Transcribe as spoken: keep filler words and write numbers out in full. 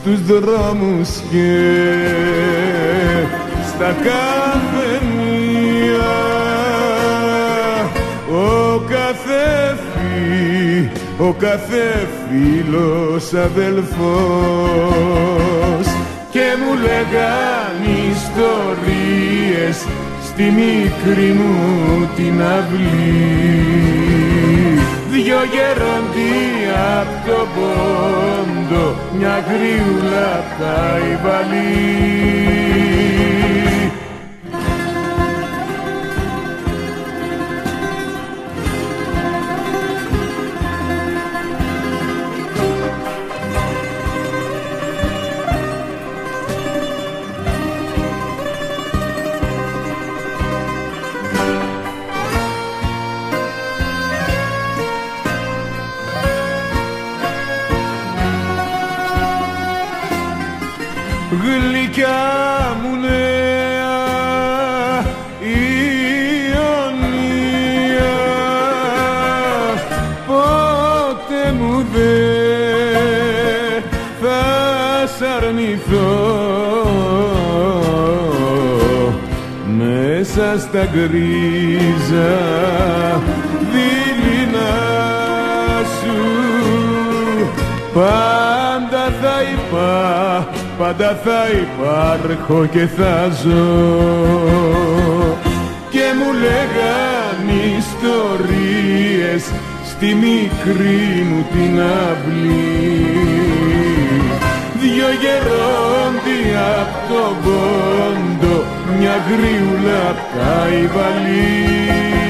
στους δρόμους και στα καφενεία. Ο κάθε φι, ο κάθε φίλος αδελφός, και μου λέγαν ιστορίες στη μικρή μου την αυλή. Δυο γεροντοί απ' το πόντο, μια γριούλα απ' τα Ιβαλή. Γλυκιά μου νέα Ιωνία, πότε μου δε θα σ' αρνηθώ μέσα στα γκρίζα δειλινά σου. Πάντα θα υπά, πάντα θα υπάρχω και θα ζω. Και μου λέγαν ιστορίες στη μικρή μου την αυλή. Δυο γερόντοι απ' τον πόντο, μια γριούλα απ' τα Ιβαλή.